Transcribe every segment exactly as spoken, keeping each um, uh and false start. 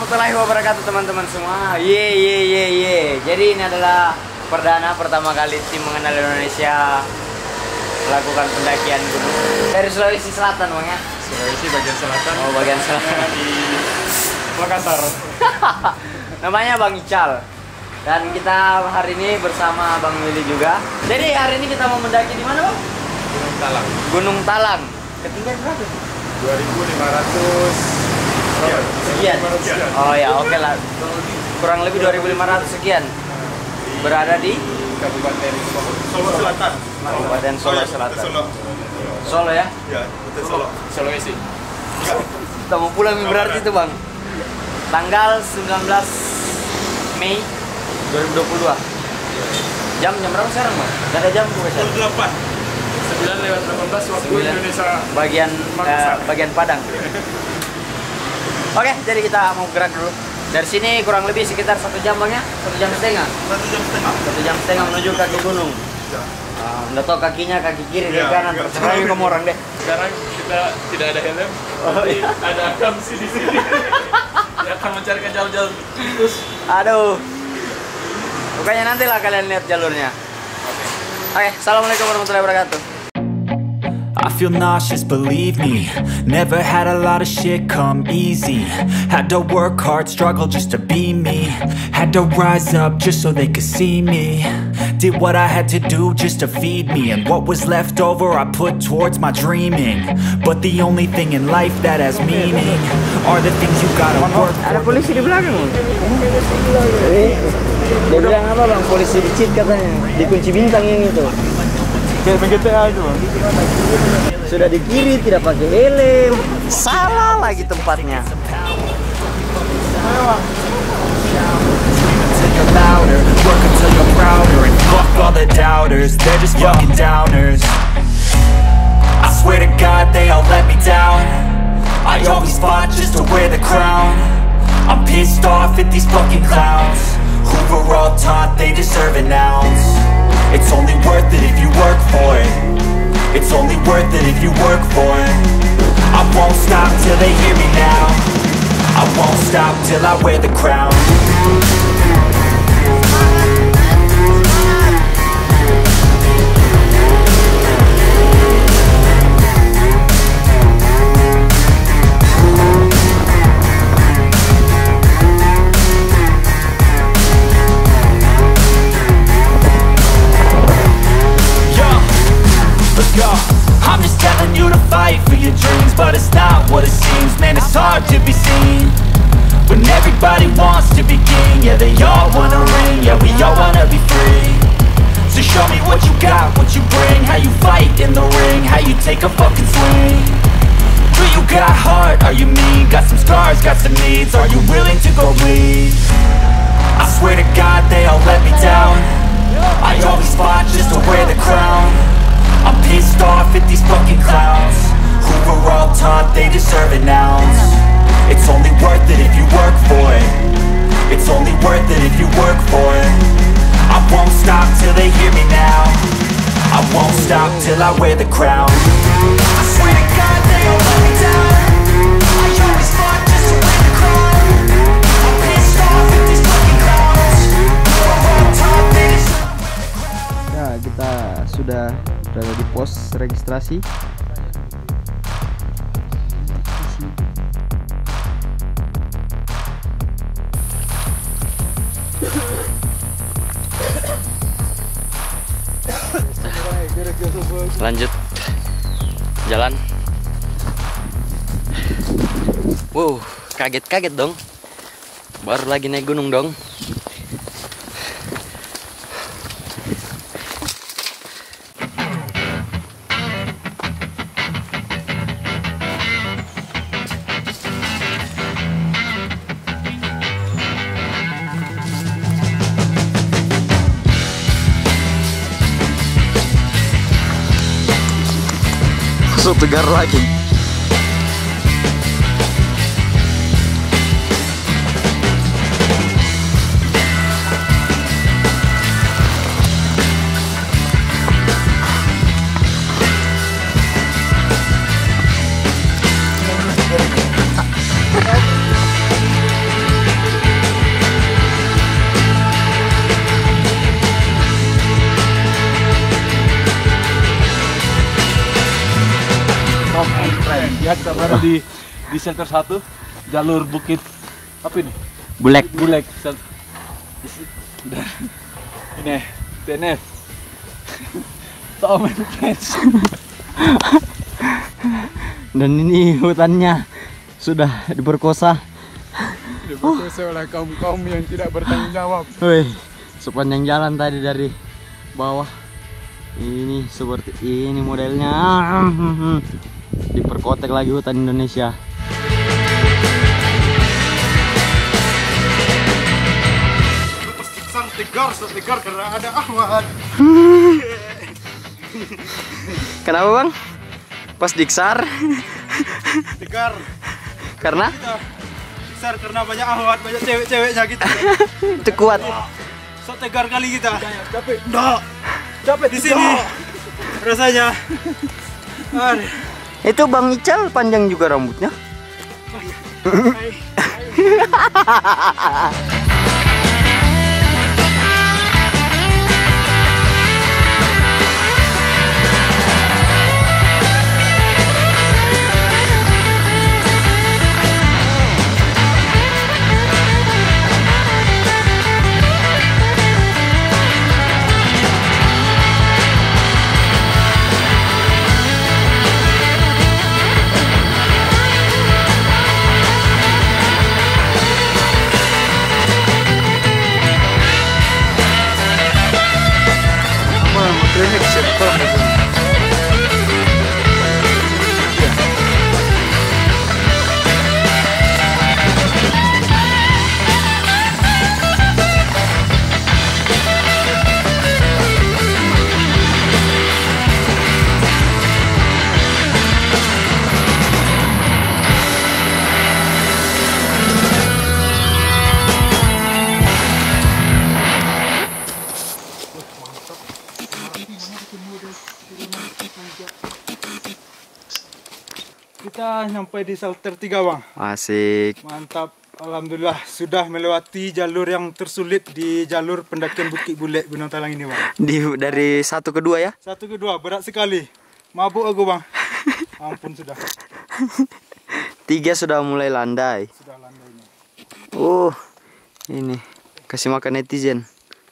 warahmatullahi wabarakatuh teman-teman semua. Ye ye ye ye. Jadi ini adalah perdana pertama kali tim mengenal Indonesia melakukan pendakian gunung dari Sulawesi Selatan, Bang ya. Sulawesi bagian selatan. Oh, bagian selatan di Makassar. Namanya Bang Ical. Dan kita hari ini bersama Bang Willy juga. Jadi hari ini kita mau mendaki di mana, Bang? Gunung Talang. Gunung Talang. Ketinggian berapa? dua ribu lima ratus sekian. Oh ya, oke okay lah. Kurang lebih dua ribu lima ratus sekian. Berada di Kabupaten Solo Selatan. Kabupaten Solo Selatan. Solo. Solo ya? Ya, betul Solo. Sulawesi. Kita mau pulang berarti itu, Bang. Tanggal sembilan belas Mei dua ribu dua puluh dua. Jam jam berapa sekarang, Bang? Gak ada jam bukan? jam delapan. sembilan lewat delapan belas waktu Indonesia bagian uh, bagian Padang. Oke, jadi kita mau gerak dulu. Dari sini kurang lebih sekitar satu jam, Bang ya? Satu jam setengah. Satu jam setengah. Satu jam setengah menuju kaki gunung. Ya. Uh, Udah tau kakinya kaki kiri Ya, kaki kanan, ya. terserah kamu orang deh. Sekarang kita tidak ada helm, Oh, tapi iya. ada Akamsi di sini. Dia akan mencarikan jalur-jalur tikus. Aduh. Pokoknya nantilah kalian lihat jalurnya. Oke, assalamualaikum warahmatullahi wabarakatuh. I feel nauseous, believe me. Never had a lot of shit come easy. Had to work hard, struggle just to be me. Had to rise up just so they could see me. Did what I had to do just to feed me. And what was left over I put towards my dreaming. But the only thing in life that has meaning are the things you gotta work for. Ada polisi di belakang, Bang. Dia bilang apa, Bang? Polisi di cheat katanya. Dikunci bintang yang itu. Kayak G T A itu, Bang. Sudah di kiri tidak pakai helm. Salah lagi tempatnya. Until you're louder, work until you're prouder. And fuck all the doubters, they're just fucking downers. I swear to God they all let me down. I always fought just to wear the crown. I'm pissed off at these fucking clowns who were all taught they deserve an ounce. It's only worth it if you work for it. It's only worth it if you work for it. I won't stop till they hear me now. I won't stop till I wear the crown. I'm just telling you to fight for your dreams, but it's not what it seems. Man, it's hard to be seen when everybody wants to be king. Yeah, they all wanna ring, yeah, we all wanna be free. So show me what you got, what you bring, how you fight in the ring, how you take a fucking swing. Do you got heart, are you mean? Got some scars, got some needs, are you willing to go bleed? I swear to God they all let me down. I always fought just to wear the crown. I'm pissed off at these fucking clowns who were all taught they deserve an ounce. It's only worth it if you work for it. It's only worth it if you work for it. I won't stop till they hear me now. I won't stop till I wear the crown. I swear to God they all let me down. I always fought just to wear the crown. I'm pissed off at these fucking clowns who were all taught they deserve an ounce. Nah, kita sudah berada di pos registrasi. Lanjut jalan. Wow, kaget-kaget dong. Baru lagi naik gunung dong. Tegar lagi. Kita berada di di shelter satu, jalur bukit apa ini? Bulek. Bulek. Sel- Ini T N F. Tom and Friends. Dan ini hutannya sudah diperkosa. Diperkosa oleh kaum-kaum yang tidak bertanggung jawab. Wih, sepanjang jalan tadi dari bawah ini seperti ini modelnya. Diperkotek lagi hutan Indonesia. Sang tegar, tegar karena ada Ahmad. Kenapa bang? Pas diksar? Tegar Karena kita besar karena banyak Ahmad, banyak cewek-ceweknya gitu. itu kuat. So tegar kali kita. Capek. Nggak. Capek di sini. Rasanya. Aduh. Itu Bang Ical panjang juga rambutnya. Kita nyampe di shelter tiga bang. Asik. Mantap. Alhamdulillah sudah melewati jalur yang tersulit di jalur pendakian Bukit Bulek Gunung Talang ini bang. Di dari satu ke dua ya? Satu kedua berat sekali. Mabuk aku bang. Ampun sudah. Tiga sudah mulai landai. Sudah landainya. Oh, ini kasih makan netizen.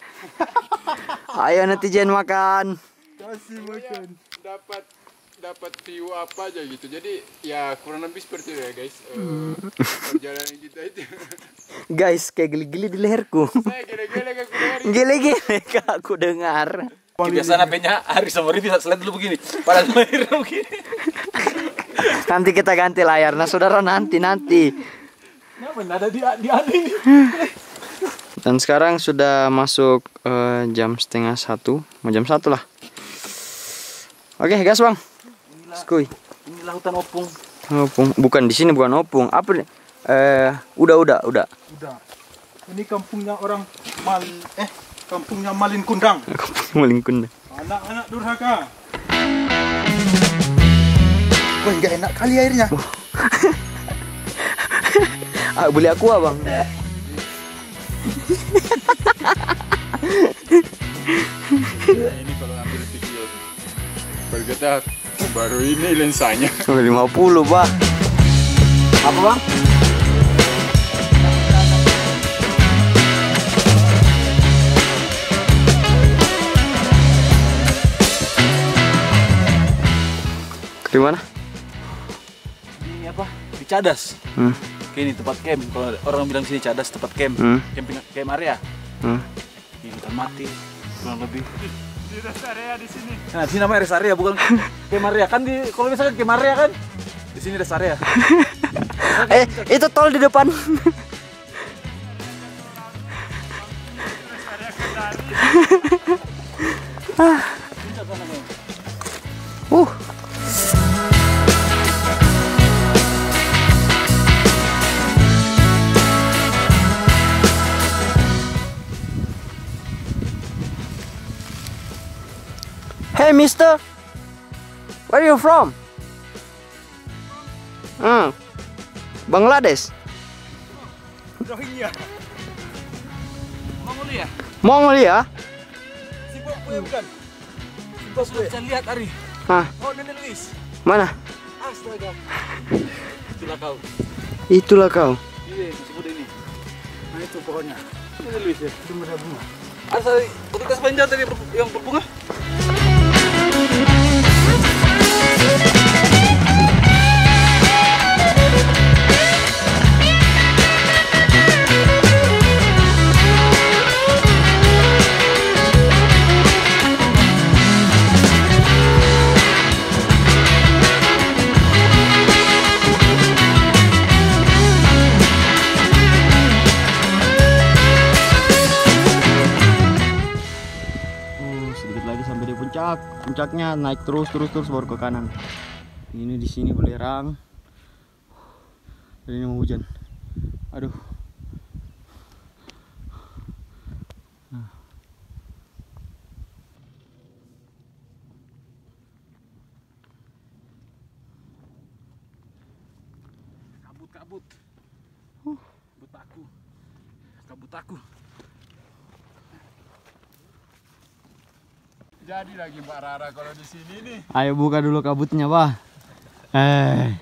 Ayo netizen makan. Kasih makan. dapat dapat view apa aja gitu. Jadi ya kurang lebih seperti itu ya guys. Uh, perjalanan kita itu. Guys, kayak geli-geli di leherku. Saya gele-gele ke aku dengar. Geli-geli kak aku dengar. Kebiasaan H P-nya hari sama ini bisa slide dulu begini. Pada lahir begini. Nanti kita ganti layar. Nah saudara nanti nanti. Kenapa nggak ada di di ini? Dan sekarang sudah masuk uh, jam setengah satu, mau jam satu lah. Oke, gas bang. Skuy. Ini lautan opung. Opung, bukan di sini bukan opung. Apa nih? Eh, udah udah udah. Udah. Ini kampungnya orang Mal eh kampungnya Malin Kundang. Melingkun. Anak-anak durhaka. Wah, nggak enak kali airnya. Ah, beli aqua bang. Ini kalau ambil video baru kita baru ini lensanya. lima puluh bah. Apa bang? Di mana? Ini apa? Di Cadas. Hmm. Oke, ini tempat camp. Kalau orang bilang sini Cadas tempat camp. Hmm. Camping camp area. Hmm. Ini hutan mati kurang lebih. Di rest area di sini. Nah, di sini namanya rest area bukan camp area kan di kalau misalkan camp area kan di sini rest area. Eh, itu tol di depan. Ah. Uh. Hey mister, where are you from? Hmm, Bangladesh. Rohingya. Mongolia. Mongolia? Zimbabwe bukan? Bos bisa lihat Ari. Hah, Oh, Nenek Luis. mana? Astaga. Itulah kau. Itulah kau. Iya, sebut ini. Nah itu pokoknya. Ini Luis ya. Itu mudah bunga. Ada otoritas panjang tadi ber- yang berbunga. Sedikit lagi sampai di puncak. Puncaknya naik terus terus terus baru ke kanan. Ini di sini belerang. Dan ini mau hujan. Aduh. Nah. Kabut kabut. Kabut aku. Kabut aku. Jadi lagi Mbak Rara kalau di sini nih. Ayo buka dulu kabutnya, Bah. Eh.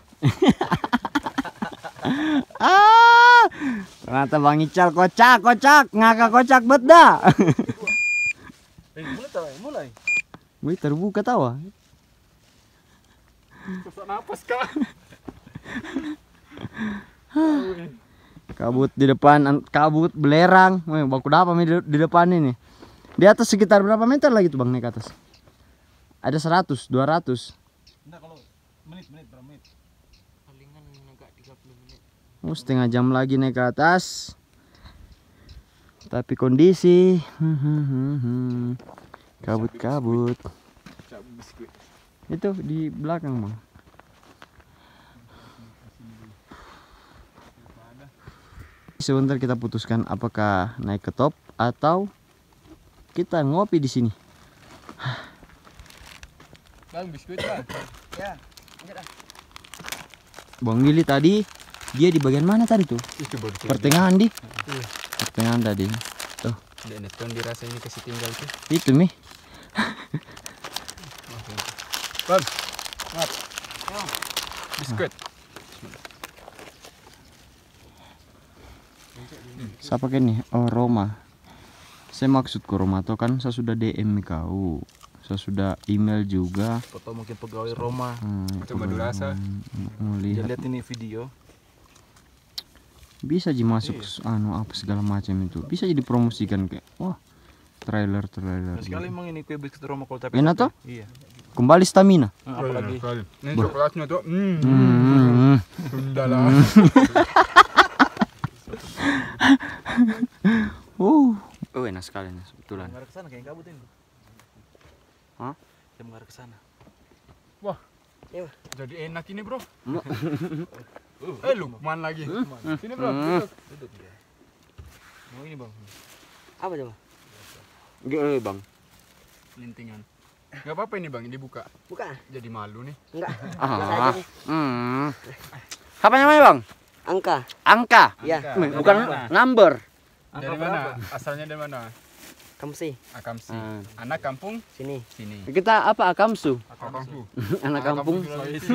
Ah. Ternyata Bang Ical kocak, kocak, ngakak kocak bet dah. Eh, mulai tahu, mulai. Wih, terbuka tawa. Sesak napas Kak. Kabut di depan, an- kabut belerang. Wih, baku dapat di, di depan ini. Di atas sekitar berapa meter lagi tuh Bang naik ke atas? Ada seratus, dua ratus. Enggak kalau menit-menit berapa menit? Palingan agak tiga puluh menit. Oh, setengah jam lagi naik ke atas. Tapi kondisi kabut-kabut. Cabut biskuit. Itu di belakang Bang. Sebentar kita putuskan apakah naik ke top atau kita ngopi di sini. Bang, biskuit Bang. Ya. Bang Willy tadi dia di bagian mana tadi tuh? Itu baru. Pertengahan di. Pertengahan tadi. Tuh, Dan itu yang dirasa ini kasih tinggal tuh. itu Mi. Bang. Mat. Biskuit. Siapa kan nih? Oh, Roma. Saya maksud ke Roma tuh kan saya sudah D M kau. Saya sudah email juga. Foto mungkin pegawai Roma. Hmm, Itu Madurasa. mau Dia lihat. lihat ini video. Bisa aja masuk anu apa segala macam itu. Bisa jadi promosikan kayak wah, trailer trailer. Nah, sekali gitu. emang ini kue biskuit Roma kalau capek. Enak toh? Iya. Kembali stamina. Nah, apalagi Ini coklatnya tuh. Hmm. Hmm. Tunda lah. Uh. Oh, enak sekali nih kebetulan. mengarah ke sana kayak kabut ini. Hah? Saya mengarah ke sana. Wah. Iya. Jadi enak ini, Bro. Eh, Lukman lagi. Sini, Bro. Duduk. Duduk dia. Mau ini, Bang. Apa coba? Gede Bang. Lintingan. Enggak apa-apa ini, Bang. Dibuka. Buka. Jadi malu nih. Enggak. Ah. Hmm. Apa namanya Bang? Angka. Angka. Ya. Bukan number. Dari mana? Asalnya dari mana? Kamu sih Akamsi. Ah. Anak kampung sini. sini. Kita apa Akamsu? Akamsu. Anak kampung. Sulawesi.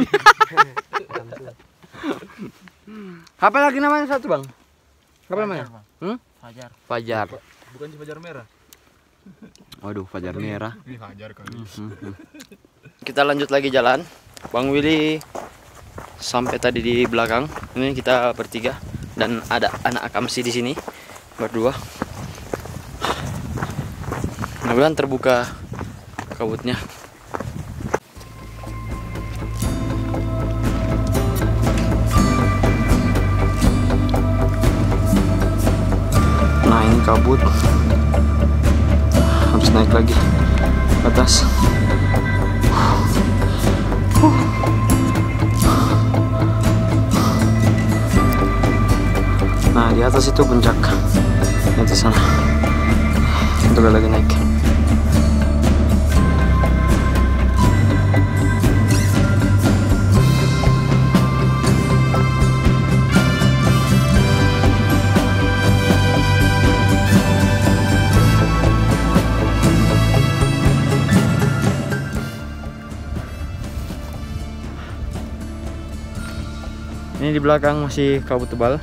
Apa lagi namanya satu Bang? Apa namanya? Fajar, Bang. Hmm? Fajar. Fajar. Bukan si Fajar merah. Waduh, Fajar merah. Ini Fajar kali. Kita lanjut lagi jalan. Bang Willy sampai tadi di belakang. Ini kita bertiga dan ada anak Akamsi di sini berdua. Mudah-mudahan terbuka kabutnya. Nah, ini kabut. Habis naik lagi ke atas. Nah, di atas itu puncak. Di atas sana. Untuk lagi naik. Ini di belakang masih kabut tebal.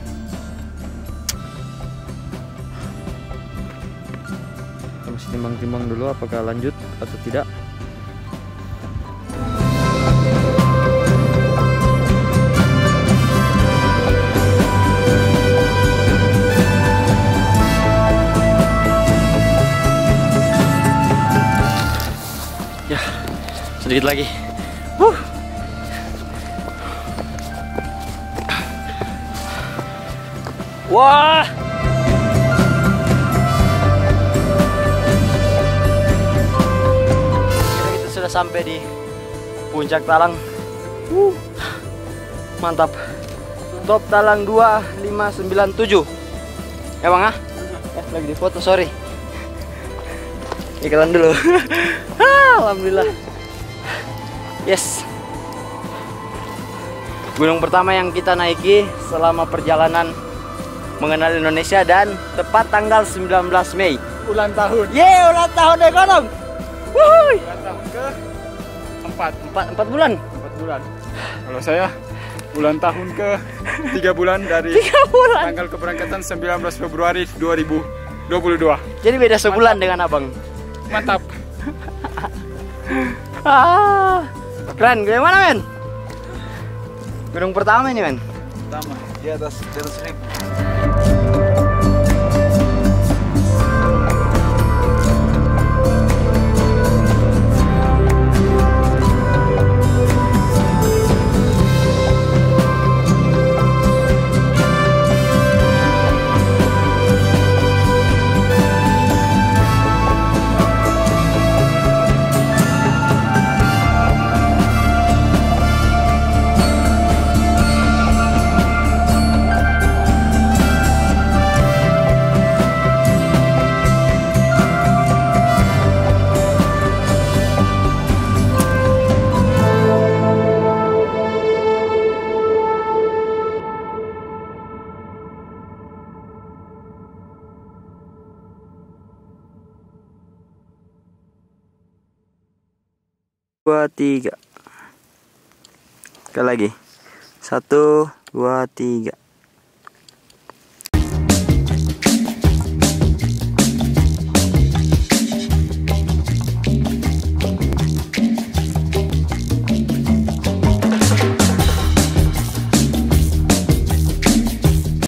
Kita masih timbang-timbang dulu apakah lanjut atau tidak. Ya, sedikit lagi. Wuh. Wah. Kita sudah sampai di puncak Talang. Uh. Mantap. Top Talang dua lima sembilan tujuh. Ya Bang ah? Eh, lagi di foto, sorry. Iklan dulu. Alhamdulillah. Yes. Gunung pertama yang kita naiki selama perjalanan mengenal Indonesia, dan tepat tanggal sembilan belas Mei Ulang tahun. Yeay, ulang tahun ekonom. Wuhui. Ulang tahun ke empat. Empat, empat bulan. Empat bulan. Kalau saya ulang tahun ke tiga bulan dari Tiga bulan. tanggal keberangkatan sembilan belas Februari dua ribu dua puluh dua. Jadi beda sebulan dengan abang. Mantap. Ah, keren. Gunung mana men? Gunung pertama ini men. Pertama di atas di atas rip. Dua, tiga. Sekali lagi. Satu, dua, tiga.